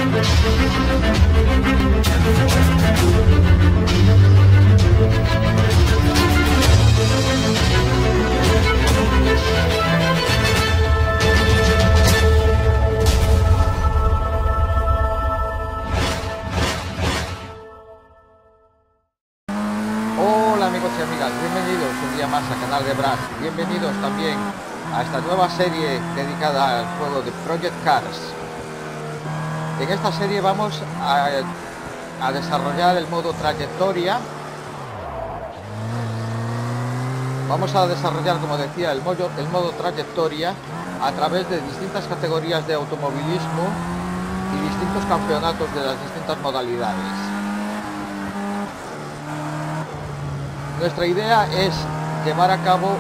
Hola amigos y amigas, bienvenidos un día más al canal de Brad, bienvenidos también a esta nueva serie dedicada al juego de Project Cars. En esta serie vamos a desarrollar el modo trayectoria. Vamos a desarrollar, como decía, el modo trayectoria a través de distintas categorías de automovilismo y distintos campeonatos de las distintas modalidades. Nuestra idea es llevar a cabo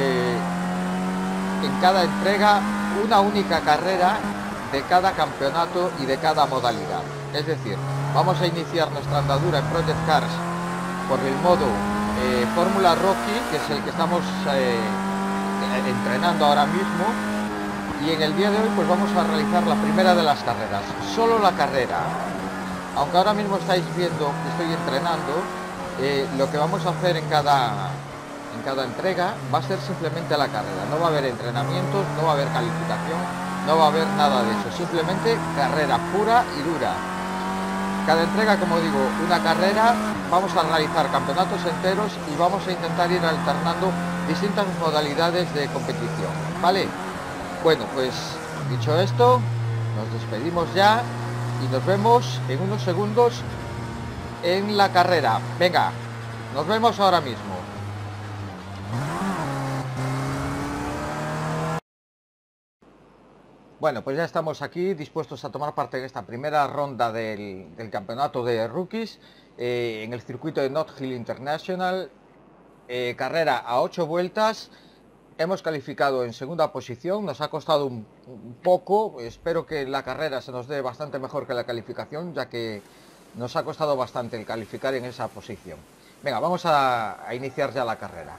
en cada entrega una única carrera de cada campeonato y de cada modalidad. Es decir, vamos a iniciar nuestra andadura en Project Cars por el modo Fórmula Rocky, que es el que estamos entrenando ahora mismo, y en el día de hoy pues vamos a realizar la primera de las carreras, solo la carrera. Aunque ahora mismo estáis viendo que estoy entrenando, lo que vamos a hacer en cada entrega va a ser simplemente la carrera. No va a haber entrenamientos, no va a haber calificación, no va a haber nada de eso, simplemente carrera pura y dura. Cada entrega, como digo, una carrera, vamos a realizar campeonatos enteros y vamos a intentar ir alternando distintas modalidades de competición, ¿vale? Bueno, pues dicho esto, nos despedimos ya y nos vemos en unos segundos en la carrera. Venga, nos vemos ahora mismo. Bueno, pues ya estamos aquí dispuestos a tomar parte en esta primera ronda del campeonato de rookies en el circuito de Notts Hill International. Carrera a 8 vueltas. Hemos calificado en segunda posición, nos ha costado un poco. Espero que la carrera se nos dé bastante mejor que la calificación, ya que nos ha costado bastante el calificar en esa posición. Venga, vamos a iniciar ya la carrera.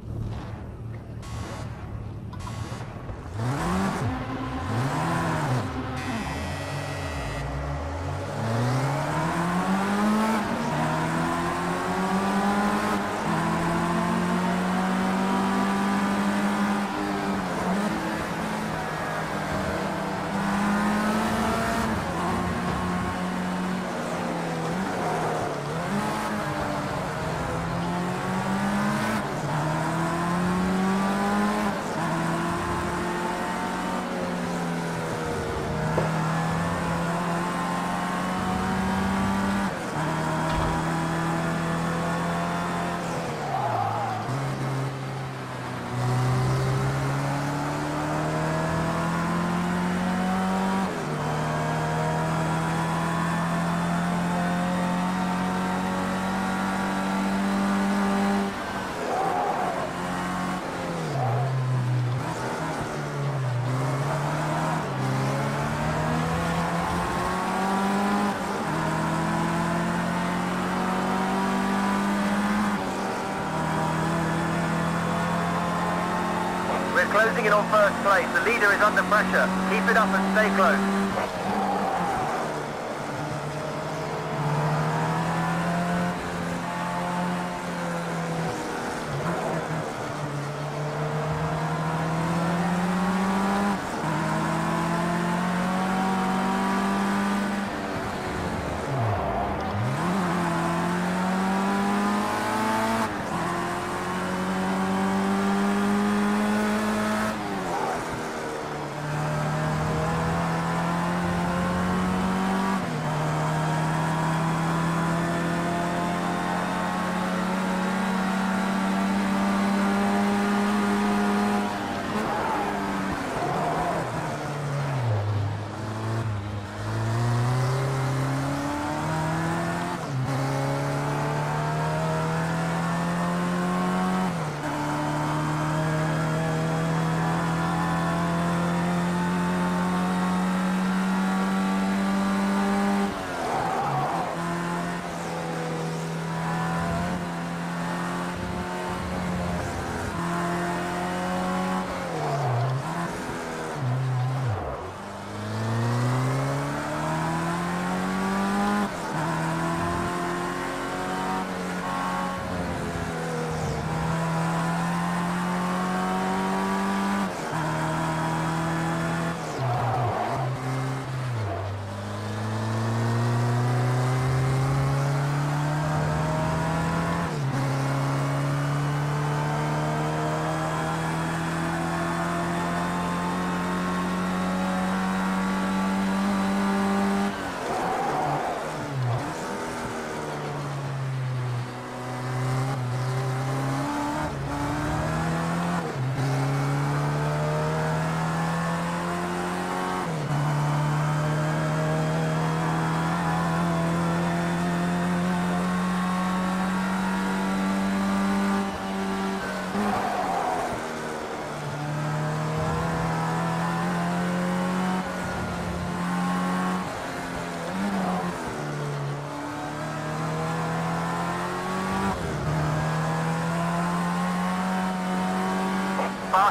Closing in on first place. The leader is under pressure. Keep it up and stay close.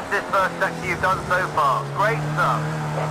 fastest first sector you've done so far. Great stuff.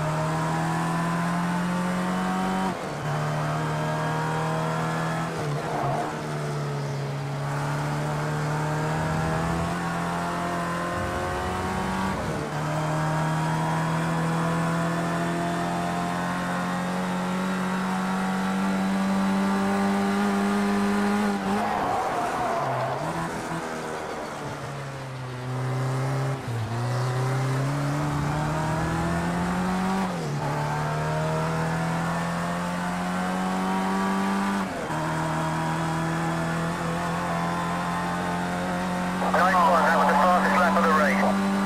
Nice one, that was the fastest lap of the race.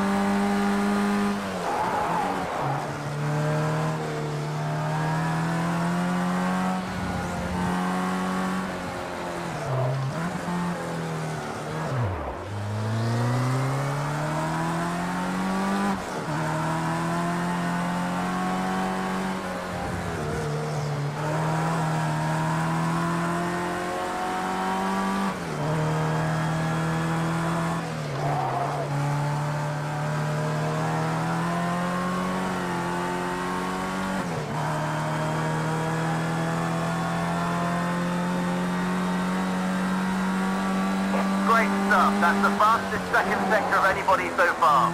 Great stuff. That's the fastest second sector of anybody so far.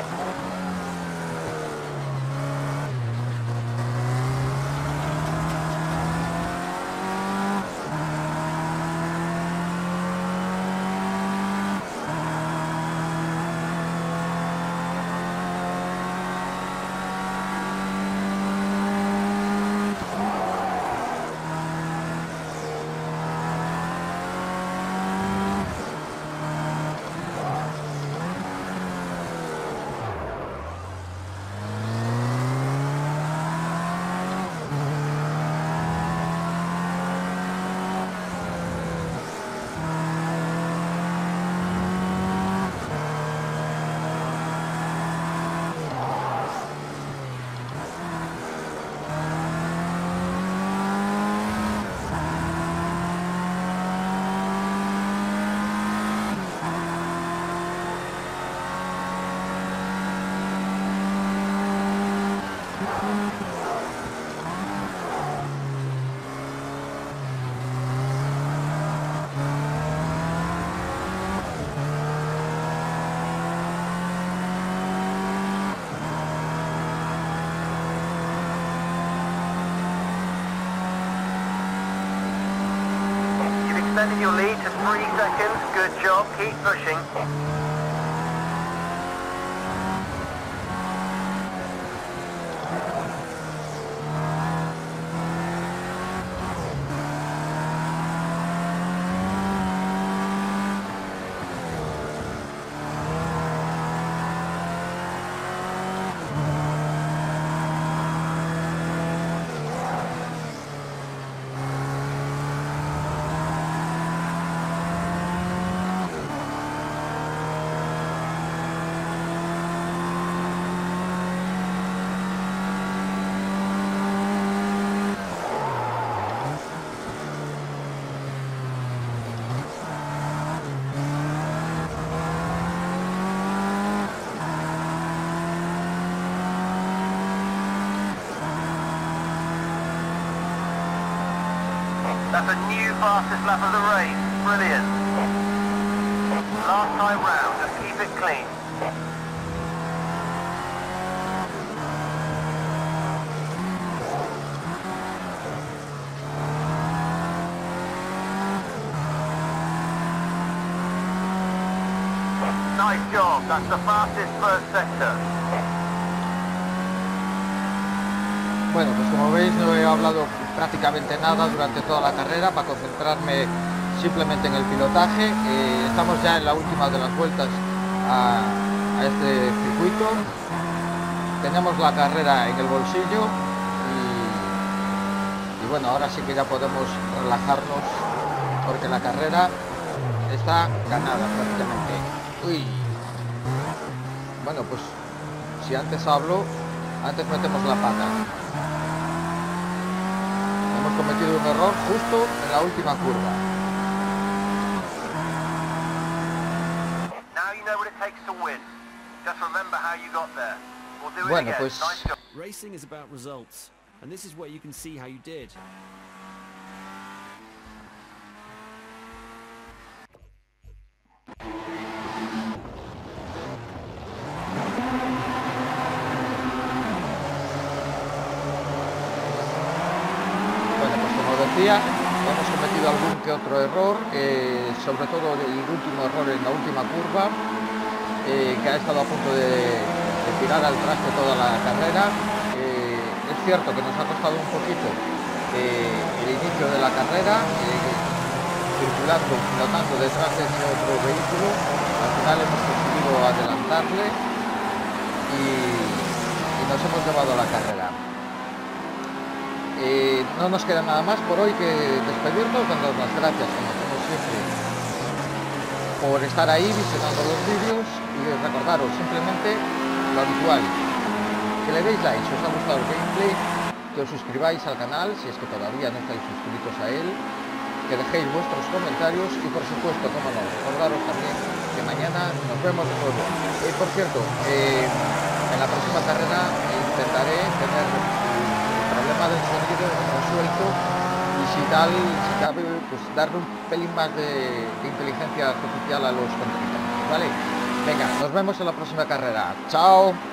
Extending your lead to 3 seconds. Good job. Keep pushing. That's a new fastest lap of the race. Brilliant. Last time round, just keep it clean. Nice job. That's the fastest first sector. Bueno, pues como veis no he hablado prácticamente nada durante toda la carrera para concentrarme simplemente en el pilotaje. Estamos ya en la última de las vueltas a este circuito. Tenemos la carrera en el bolsillo y bueno, ahora sí que ya podemos relajarnos porque la carrera está ganada prácticamente. Uy. Bueno, pues si antes hablo, antes metemos la pata. Hemos cometido un error justo en la última curva. Now you know what it takes to win. Just remember how you got there. We'll do it Bueno, again. pues Nice job. Racing is about results, and this is where you can see how you did. bueno, pues como decía, hemos cometido algún que otro error, sobre todo el último error en la última curva, que ha estado a punto de tirar al traste toda la carrera. Es cierto que nos ha costado un poquito el inicio de la carrera, circulando, notando detrás de ese otro vehículo. Al final hemos conseguido adelantarle y nos hemos llevado la carrera. No nos queda nada más por hoy que despedirnos, dando las gracias, como hacemos siempre, por estar ahí visionando los vídeos, y recordaros simplemente lo habitual, que le deis like si os ha gustado el gameplay, que os suscribáis al canal si es que todavía no estáis suscritos a él, que dejéis vuestros comentarios y, por supuesto, como no, recordaros también que mañana nos vemos de nuevo. Por cierto, en la próxima carrera intentaré tener el problema del sonido resuelto, y si cabe, pues darle un pelín más de inteligencia artificial a los contrincantes, ¿vale? Venga, nos vemos en la próxima carrera. ¡Chao!